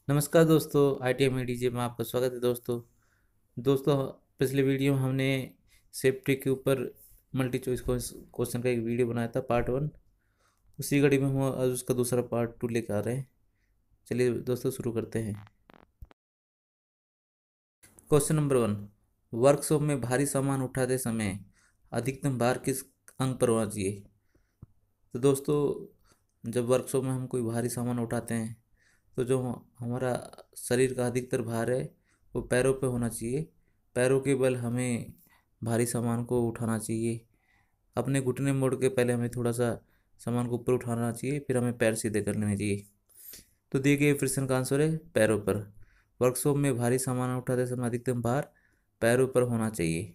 नमस्कार दोस्तों, ITM DJ में आपका स्वागत है। दोस्तों पिछले वीडियो में हमने सेफ्टी के ऊपर मल्टी चॉइस क्वेश्चन का एक वीडियो बनाया था, पार्ट 1। उसी कड़ी में हम आज उसका दूसरा पार्ट 2 लेकर आ रहे हैं। चलिए दोस्तों शुरू करते हैं। क्वेश्चन नंबर 1, वर्कशॉप में भारी सामान उठाते समय अधिकतम भार किस अंग पर होना चाहिए? तो दोस्तों, जब वर्कशॉप में हम कोई भारी सामान उठाते हैं तो जो हमारा शरीर का अधिकतर भार है वो पैरों पे होना चाहिए। पैरों के बल हमें भारी सामान को उठाना चाहिए। अपने घुटने मोड़ के पहले हमें थोड़ा सा सामान को ऊपर उठाना चाहिए, फिर हमें पैर सीधे कर लेने चाहिए। तो दिए गए प्रश्न का आंसर है पैरों पर। वर्कशॉप में भारी सामान उठाते समय अधिकतम भार पैरों पर होना चाहिए।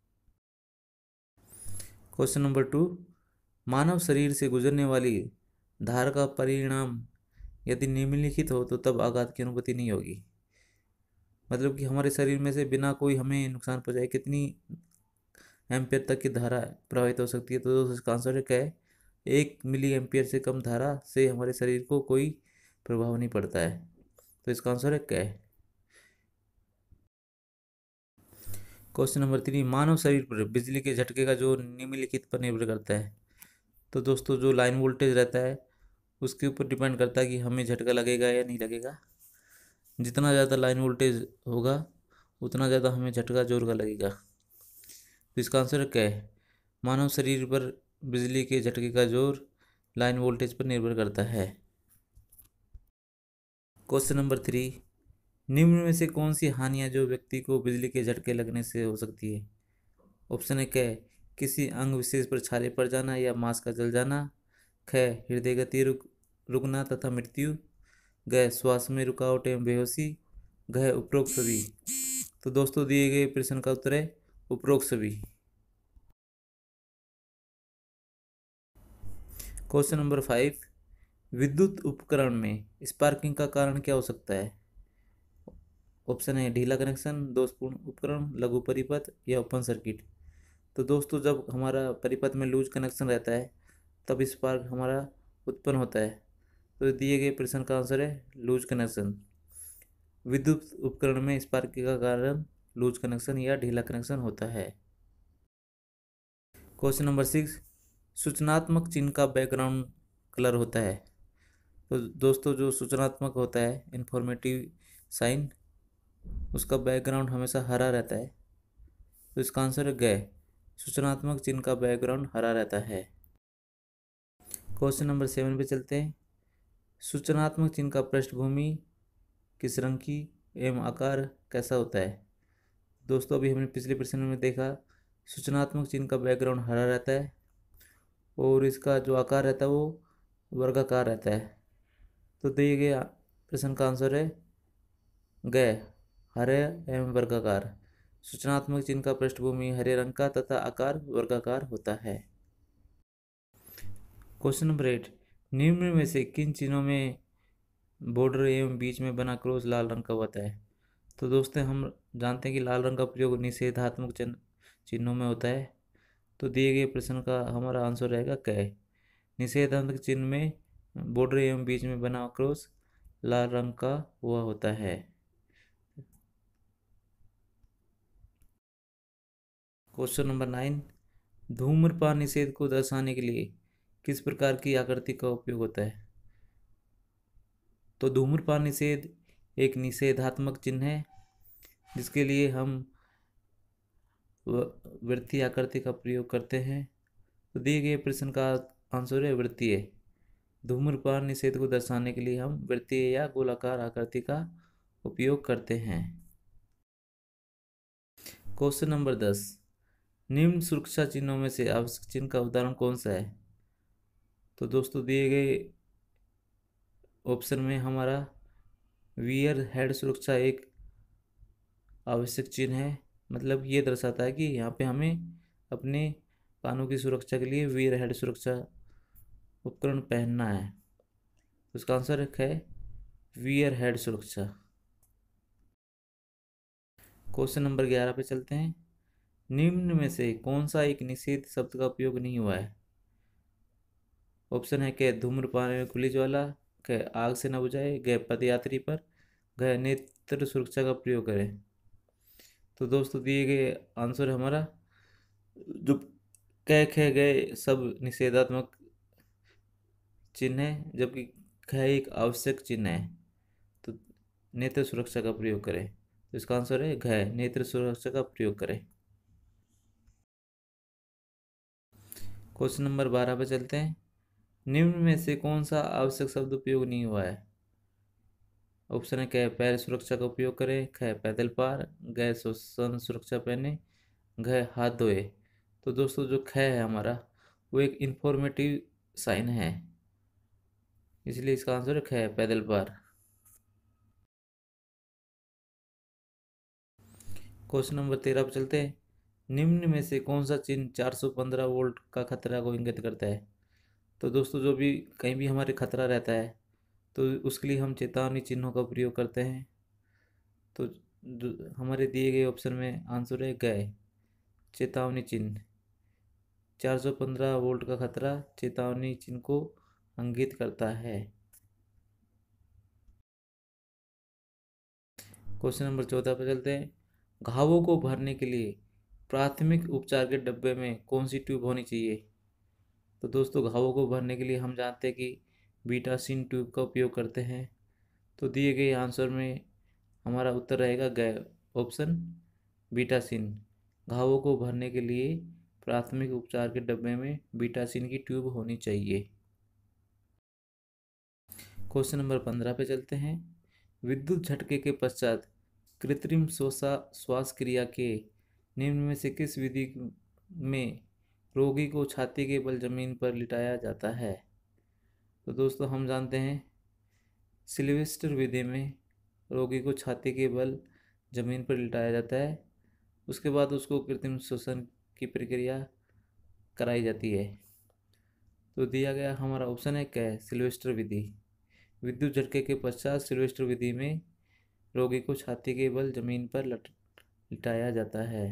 क्वेश्चन नंबर 2, मानव शरीर से गुजरने वाली धार का परिणाम यदि निम्नलिखित हो तो तब आघात की अनुभूति नहीं होगी। मतलब कि हमारे शरीर में से बिना कोई हमें नुकसान पहुंचाए कितनी एम्पियर तक की धारा प्रवाहित हो सकती है? तो दोस्तों इसका आंसर है क्या है? 1 मिली एम्पियर से कम धारा से हमारे शरीर को कोई प्रभाव नहीं पड़ता है। तो इसका आंसर है क्या है? क्वेश्चन नंबर 3, मानव शरीर पर बिजली के झटके का जो निम्नलिखित पर निर्भर करता है। तो दोस्तों जो लाइन वोल्टेज रहता है उसके ऊपर डिपेंड करता है कि हमें झटका लगेगा या नहीं लगेगा। जितना ज़्यादा लाइन वोल्टेज होगा उतना ज़्यादा हमें झटका जोर का लगेगा। तो इसका आंसर क्या है? मानव शरीर पर बिजली के झटके का जोर लाइन वोल्टेज पर निर्भर करता है। क्वेश्चन नंबर 3, निम्न में से कौन सी हानियां जो व्यक्ति को बिजली के झटके लगने से हो सकती है? ऑप्शन है क्या है? किसी अंग विशेष पर छाले पड़ जाना या मांस का जल जाना। ख, हृदय गति रुकना तथा मृत्यु। ग, श्वास में रुकावट एवं बेहोशी। घ, उपरोक्त सभी। तो दोस्तों दिए गए प्रश्न का उत्तर है उपरोक्त सभी। क्वेश्चन नंबर 5, विद्युत उपकरण में स्पार्किंग का कारण क्या हो सकता है? ऑप्शन है ढीला कनेक्शन, दोषपूर्ण उपकरण, लघु परिपथ या ओपन सर्किट। तो दोस्तों जब हमारा परिपथ में लूज कनेक्शन रहता है तब स्पार्क हमारा उत्पन्न होता है। तो दिए गए प्रश्न का आंसर है लूज कनेक्शन। विद्युत उपकरण में स्पार्किंग का कारण लूज कनेक्शन या ढीला कनेक्शन होता है। क्वेश्चन नंबर 6, सूचनात्मक चिन्ह का बैकग्राउंड कलर होता है। तो दोस्तों जो सूचनात्मक होता है इंफॉर्मेटिव साइन, उसका बैकग्राउंड हमेशा हरा रहता है। तो इसका आंसर है ग, सूचनात्मक चिन्ह का बैकग्राउंड हरा रहता है। क्वेश्चन नंबर 7 पे चलते हैं। सूचनात्मक चिन्ह का पृष्ठभूमि किस रंग की एवं आकार कैसा होता है? दोस्तों अभी हमने पिछले प्रश्न में देखा सूचनात्मक चिन्ह का बैकग्राउंड हरा रहता है और इसका जो आकार रहता है वो वर्गाकार रहता है। तो दिए गए प्रश्न का आंसर है ग, हरे एवं वर्गाकार। सूचनात्मक चिन्ह का पृष्ठभूमि हरे रंग का तथा आकार वर्गाकार होता है। क्वेश्चन नंबर 8, निम्न में से किन चिन्हों में बॉर्डर एवं बीच में बना क्रॉस लाल रंग का होता है? तो दोस्तों हम जानते हैं कि लाल रंग का प्रयोग निषेधात्मक चिन्हों में होता है। तो दिए गए प्रश्न का हमारा आंसर रहेगा क, निषेधात्मक चिन्ह में बॉर्डर एवं बीच में बना क्रॉस लाल रंग का हुआ होता है। क्वेश्चन नंबर 9, धूम्रपान निषेध को दर्शाने के लिए किस प्रकार की आकृति का उपयोग होता है? तो धूम्रपान निषेध एक निषेधात्मक चिन्ह है जिसके लिए हम वृत्तीय आकृति का प्रयोग करते हैं। तो दिए गए प्रश्न का आंसर है वृत्तीय। धूम्रपान निषेध को दर्शाने के लिए हम वृत्तीय या गोलाकार आकृति का उपयोग करते हैं। क्वेश्चन नंबर 10, निम्न सुरक्षा चिन्हों में से आवश्यक चिन्ह का उदाहरण कौन सा है? तो दोस्तों दिए गए ऑप्शन में हमारा वियर हेड सुरक्षा एक आवश्यक चिन्ह है। मतलब ये दर्शाता है कि यहाँ पे हमें अपने कानों की सुरक्षा के लिए वियर हेड सुरक्षा उपकरण पहनना है। तो इसका आंसर है वियर हेड सुरक्षा। क्वेश्चन नंबर 11 पे चलते हैं। निम्न में से कौन सा एक निषेध शब्द का उपयोग नहीं हुआ है? ऑप्शन है कि धूम्रपान में खुली ज्वाला, क आग से न बुझाए, ग पदयात्री पर, घ नेत्र सुरक्षा का प्रयोग करें। तो दोस्तों दिए गए आंसर हमारा जो कह ख गए सब निषेधात्मक चिन्ह है, जबकि ख एक आवश्यक चिन्ह है। तो नेत्र सुरक्षा का प्रयोग करें। तो इसका आंसर है घ नेत्र सुरक्षा का प्रयोग करें। क्वेश्चन नंबर 12 पे चलते हैं। निम्न में से कौन सा आवश्यक शब्द उपयोग नहीं हुआ है? ऑप्शन है क पैर सुरक्षा का उपयोग करें, ख पैदल पार, ग श्वसन सुरक्षा पहने, घ हाथ धोए। तो दोस्तों जो ख है हमारा वो एक इंफॉर्मेटिव साइन है, इसलिए इसका आंसर है ख पैदल पार। क्वेश्चन नंबर 13 पर चलते हैं। निम्न में से कौन सा चिन्ह 415 वोल्ट का खतरा को इंगित करता है? तो दोस्तों जो भी कहीं भी हमारे खतरा रहता है तो उसके लिए हम चेतावनी चिन्हों का प्रयोग करते हैं। तो जो हमारे दिए गए ऑप्शन में आंसर है ग चेतावनी चिन्ह। 415 वोल्ट का खतरा चेतावनी चिन्ह को इंगित करता है। क्वेश्चन नंबर 14 पर चलते हैं। घावों को भरने के लिए प्राथमिक उपचार के डब्बे में कौन सी ट्यूब होनी चाहिए? तो दोस्तों घावों को भरने के लिए हम जानते हैं कि बीटासिन ट्यूब का उपयोग करते हैं। तो दिए गए आंसर में हमारा उत्तर रहेगा ग ऑप्शन बीटासिन। घावों को भरने के लिए प्राथमिक उपचार के डब्बे में बीटासिन की ट्यूब होनी चाहिए। क्वेश्चन नंबर 15 पे चलते हैं। विद्युत झटके के पश्चात कृत्रिम श्वास क्रिया के निम्न में से किस विधि में रोगी को छाती के बल जमीन पर लिटाया जाता है? तो दोस्तों हम जानते हैं सिल्वेस्टर विधि में रोगी को छाती के बल जमीन पर लिटाया जाता है, उसके बाद उसको कृत्रिम श्वसन की प्रक्रिया कराई जाती है। तो दिया गया हमारा ऑप्शन है क्या, सिल्वेस्टर विधि। विद्युत झटके के पश्चात सिल्वेस्टर विधि में रोगी को छाती के बल जमीन पर लिटाया जाता है।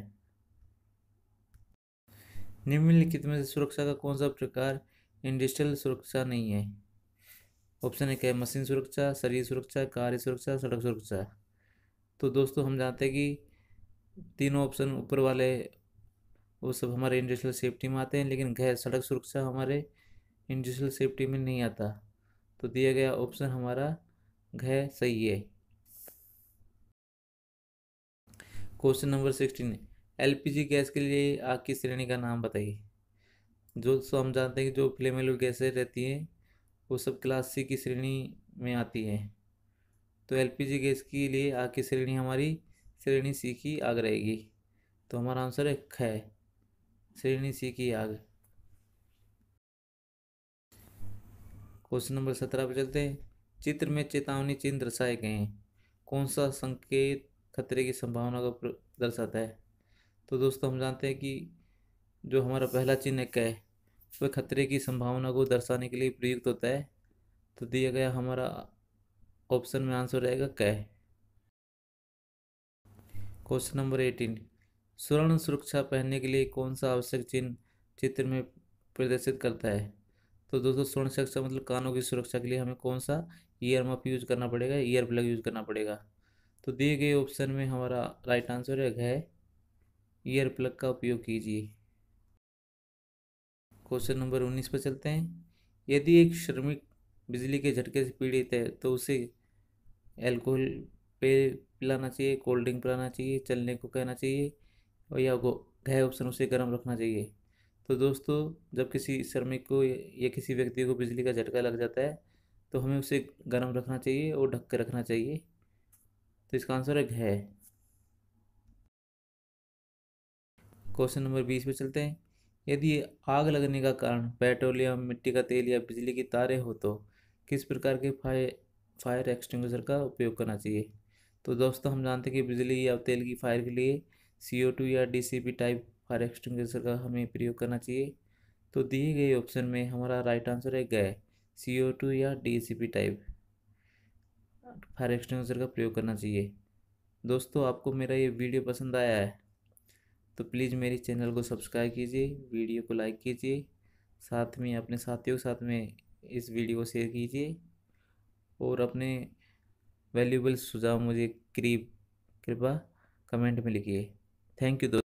निम्नलिखित में से सुरक्षा का कौन सा प्रकार इंडस्ट्रियल सुरक्षा नहीं है? ऑप्शन है क्या, मशीन सुरक्षा, शरीर सुरक्षा, कार्य सुरक्षा, सड़क सुरक्षा। तो दोस्तों हम जानते हैं कि तीनों ऑप्शन ऊपर वाले वो सब हमारे इंडस्ट्रियल सेफ्टी में आते हैं, लेकिन गैर सड़क सुरक्षा हमारे इंडस्ट्रियल सेफ्टी में नहीं आता। तो दिया गया ऑप्शन हमारा घ सही है। क्वेश्चन नंबर 16, एलपीजी गैस के लिए आग की श्रेणी का नाम बताइए। जो सो हम जानते हैं कि जो फ्लेमेबल गैसें रहती हैं वो सब क्लास सी की श्रेणी में आती हैं। तो एलपीजी गैस के लिए आग की श्रेणी हमारी श्रेणी सी की आग रहेगी। तो हमारा आंसर है ख श्रेणी सी की आग। क्वेश्चन नंबर 17 पे चलते हैं। चित्र में चेतावनी चिन्ह दर्शाए गए हैं, कौन सा संकेत खतरे की संभावना को दर्शाता है? तो दोस्तों हम जानते हैं कि जो हमारा पहला चिन्ह है क वह खतरे की संभावना को दर्शाने के लिए प्रयुक्त होता है। तो दिया गया हमारा ऑप्शन में आंसर रहेगा क। क्वेश्चन नंबर 18, स्वर्ण सुरक्षा पहनने के लिए कौन सा आवश्यक चिन्ह चित्र में प्रदर्शित करता है? तो दोस्तों स्वर्ण सुरक्षा मतलब कानों की सुरक्षा के लिए हमें कौन सा ईयर मफ यूज करना पड़ेगा, ईयर प्लग यूज करना पड़ेगा। तो दिए गए ऑप्शन में हमारा राइट आंसर है ईयर प्लग का उपयोग कीजिए। क्वेश्चन नंबर 19 पर चलते हैं। यदि एक श्रमिक बिजली के झटके से पीड़ित है तो उसे अल्कोहल पे पिलाना चाहिए, कोल्ड ड्रिंक पिलाना चाहिए, चलने को कहना चाहिए, और या घ ऑप्शन उसे गर्म रखना चाहिए। तो दोस्तों जब किसी श्रमिक को या किसी व्यक्ति को बिजली का झटका लग जाता है तो हमें उसे गर्म रखना चाहिए और ढक के रखना चाहिए। तो इसका आंसर है घ। क्वेश्चन नंबर 20 पे चलते हैं। यदि आग लगने का कारण पेट्रोलियम, मिट्टी का तेल या बिजली की तारें हो तो किस प्रकार के फायर एक्सटिंग्विशर का उपयोग करना चाहिए? तो दोस्तों हम जानते हैं कि बिजली या तेल की फायर के लिए CO2 या DCP टाइप फायर एक्सटिंग्विशर का हमें प्रयोग करना चाहिए। तो दिए गए ऑप्शन में हमारा राइट आंसर है ग CO2 या DCP टाइप फायर एक्सटिंग्विशर का प्रयोग करना चाहिए। दोस्तों आपको मेरा ये वीडियो पसंद आया है तो प्लीज़ मेरे चैनल को सब्सक्राइब कीजिए, वीडियो को लाइक कीजिए, साथ में अपने साथियों के साथ में इस वीडियो को शेयर कीजिए और अपने वैल्यूबल सुझाव मुझे कृपा कमेंट में लिखिए। थैंक यू दोस्तों।